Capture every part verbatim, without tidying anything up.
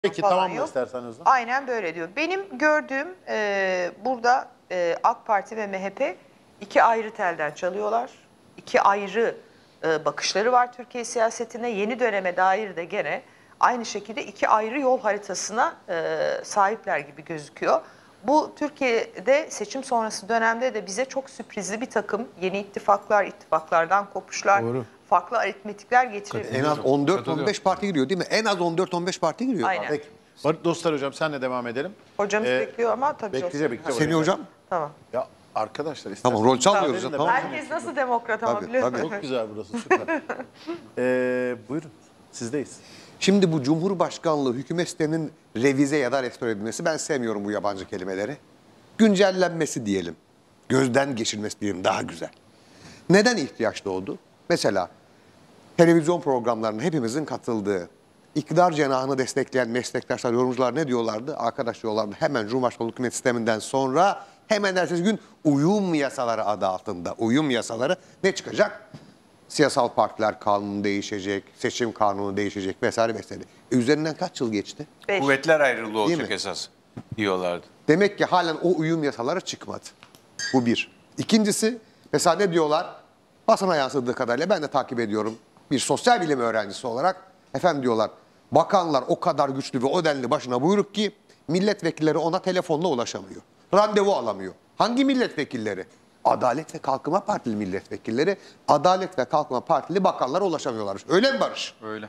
Peki falan tamam mı yok. istersen Özlem? Aynen böyle diyor. Benim gördüğüm e, burada e, AK Parti ve M H P iki ayrı telden çalıyorlar. İki ayrı e, bakışları var Türkiye siyasetine. Yeni döneme dair de gene aynı şekilde iki ayrı yol haritasına e, sahipler gibi gözüküyor. Bu Türkiye'de seçim sonrası dönemde de bize çok sürprizli bir takım yeni ittifaklar, ittifaklardan kopuşlar, Doğru. farklı aritmetikler getirebilir. En az on dört on beş parti giriyor değil mi? En az on dört on beş parti giriyor. Aynen. Peki. Bar- Dostlar hocam senle devam edelim. Hocamız Ee, bekliyor ama tabii. bekleyecek, o- bekleyecek. Semih hocam. Tamam. Ya arkadaşlar istersen. Tamam, rol çalmıyoruz Müsaadenizle ya, tamam. ben- Herkes nasıl demokrat ama Tabii, biliyor tabii. musun? Çok güzel burası süper. ee, buyurun sizdeyiz. Şimdi bu Cumhurbaşkanlığı hükümet sisteminin revize ya da restore edilmesi, ben sevmiyorum bu yabancı kelimeleri. Güncellenmesi diyelim. Gözden geçirilmesi diyelim, daha güzel. Neden ihtiyaç doğdu? Mesela televizyon programlarına hepimizin katıldığı, iktidar cenahını destekleyen meslektaşlar, yorumcular ne diyorlardı? Arkadaş diyorlardı, hemen Cumhurbaşkanlığı hükümet sisteminden sonra hemen ertesi gün uyum yasaları adı altında. Uyum yasaları ne çıkacak? Siyasal partiler kanunu değişecek, seçim kanunu değişecek vesaire vesaire. E üzerinden kaç yıl geçti? Beş. Kuvvetler ayrılığı Değil olacak mi? esas diyorlardı. Demek ki halen o uyum yasaları çıkmadı. Bu bir. İkincisi, mesela ne diyorlar? Basına yansıdığı kadarıyla ben de takip ediyorum. Bir sosyal bilim öğrencisi olarak, efendim diyorlar, bakanlar o kadar güçlü ve o denli başına buyruk ki milletvekilleri ona telefonla ulaşamıyor. Randevu alamıyor. Hangi milletvekilleri? Adalet ve Kalkınma Partili milletvekilleri, Adalet ve Kalkınma Partili bakanlara ulaşamıyorlar. Öyle mi Barış? Öyle.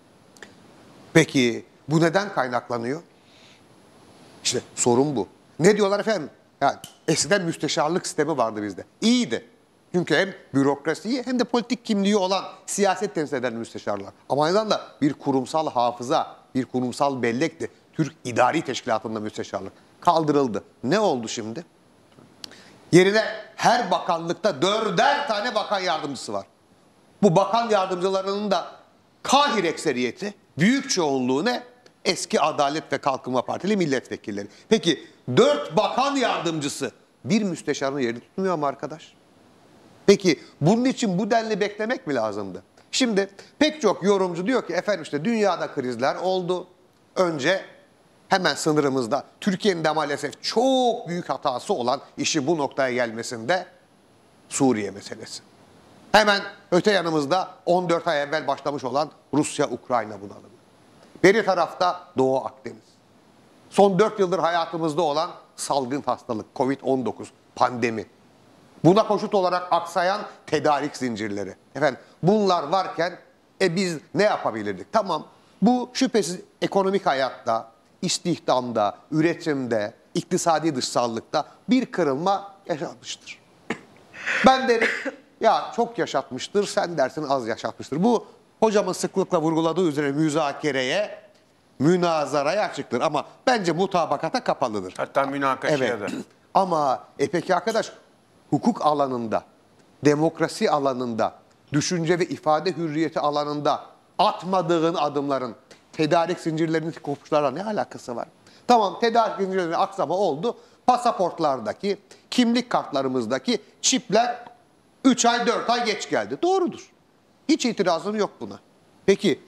Peki bu neden kaynaklanıyor? İşte sorun bu. Ne diyorlar efendim? Yani eskiden müsteşarlık sistemi vardı bizde. İyiydi. Çünkü hem bürokrasiyi hem de politik kimliği olan siyaset temsil eden müsteşarlar. Ama aynı zamanda bir kurumsal hafıza, bir kurumsal bellekti. Türk İdari Teşkilatı'nda müsteşarlık kaldırıldı. Ne oldu şimdi? Yerine her bakanlıkta dörder tane bakan yardımcısı var. Bu bakan yardımcılarının da kahir ekseriyeti, büyük çoğunluğu ne? Eski Adalet ve Kalkınma Partili milletvekilleri. Peki dört bakan yardımcısı bir müsteşarın yerini tutmuyor mu arkadaş? Peki bunun için bu denli beklemek mi lazımdı? Şimdi pek çok yorumcu diyor ki efendim işte dünyada krizler oldu. Önce hemen sınırımızda Türkiye'nin de maalesef çok büyük hatası olan işi bu noktaya gelmesinde Suriye meselesi. Hemen öte yanımızda on dört ay evvel başlamış olan Rusya-Ukrayna bunalımı. Beri tarafta Doğu Akdeniz. Son dört yıldır hayatımızda olan salgın hastalık, kovid on dokuz, pandemi. Buna koşut olarak aksayan tedarik zincirleri. Efendim bunlar varken e biz ne yapabilirdik? Tamam, bu şüphesiz ekonomik hayatta, istihdamda, üretimde, iktisadi dışsallıkta bir kırılma yaşanmıştır. Ben derim ya çok yaşatmıştır, sen dersin az yaşatmıştır. Bu hocamın sıklıkla vurguladığı üzere müzakereye, münazaraya açıktır. Ama bence mutabakata kapalıdır. Hatta münakaşaya Evet. da. Ama e peki arkadaş, hukuk alanında, demokrasi alanında, düşünce ve ifade hürriyeti alanında atmadığın adımların tedarik zincirlerinin kopuşlarla ne alakası var? Tamam, tedarik zincirlerinin aksama oldu. Pasaportlardaki, kimlik kartlarımızdaki çipler üç ay dört ay geç geldi. Doğrudur. Hiç itirazım yok buna. Peki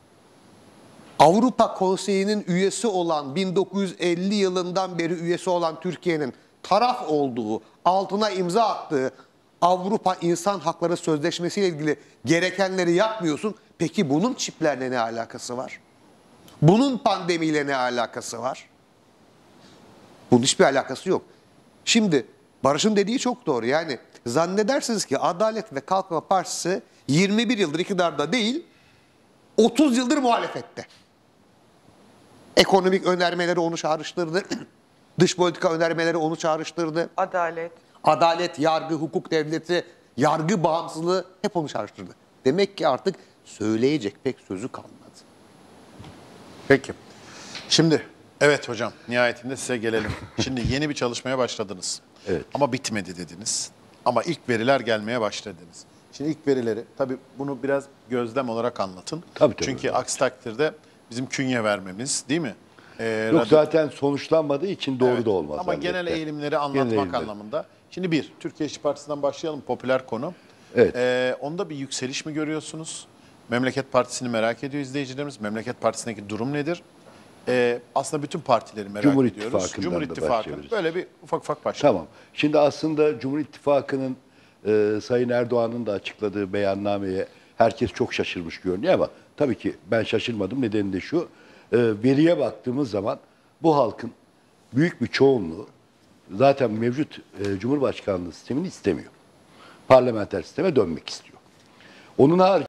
Avrupa Konseyi'nin üyesi olan, bin dokuz yüz elli yılından beri üyesi olan Türkiye'nin taraf olduğu, altına imza attığı Avrupa İnsan Hakları Sözleşmesi ile ilgili gerekenleri yapmıyorsun. Peki bunun çiplerle ne alakası var? Bunun pandemiyle ne alakası var? Bunun hiçbir alakası yok. Şimdi Barış'ın dediği çok doğru. Yani zannedersiniz ki Adalet ve Kalkınma Partisi yirmi bir yıldır iktidarda değil, otuz yıldır muhalefette. Ekonomik önermeleri onu çağrıştırdı. Dış politika önermeleri onu çağrıştırdı. Adalet. Adalet, yargı, hukuk devleti, yargı bağımsızlığı hep onu çağrıştırdı. Demek ki artık söyleyecek pek sözü kalmadı. Peki. Şimdi evet hocam nihayetinde size gelelim. Şimdi yeni bir çalışmaya başladınız. Evet. Ama bitmedi dediniz. Ama ilk veriler gelmeye başladı dediniz. Şimdi ilk verileri tabii bunu biraz gözlem olarak anlatın. Tabii, tabii. Çünkü aksi takdirde bizim künye vermemiz değil mi? Ee, Yok radyo- zaten sonuçlanmadığı için doğru Evet. da olmaz. Ama elbette. genel eğilimleri anlatmak Genel eğilimleri. anlamında. Şimdi bir, Türkiye İşçi Partisi'nden başlayalım. Popüler konu. Evet. Ee, onda bir yükseliş mi görüyorsunuz? Memleket Partisi'ni merak ediyor izleyicilerimiz. Memleket Partisi'ndeki durum nedir? Ee, aslında bütün partileri merak Cumhur ediyoruz. İttifakı'ndan Cumhur da İttifakı. başlayabiliriz. Böyle bir ufak ufak başlayalım. Tamam. Şimdi aslında Cumhur İttifakı'nın e, Sayın Erdoğan'ın da açıkladığı beyannameye herkes çok şaşırmış görünüyor ama tabii ki ben şaşırmadım. Nedeni de şu, e, veriye baktığımız zaman bu halkın büyük bir çoğunluğu zaten mevcut e, Cumhurbaşkanlığı sistemini istemiyor. Parlamenter sisteme dönmek istiyor. Onun harici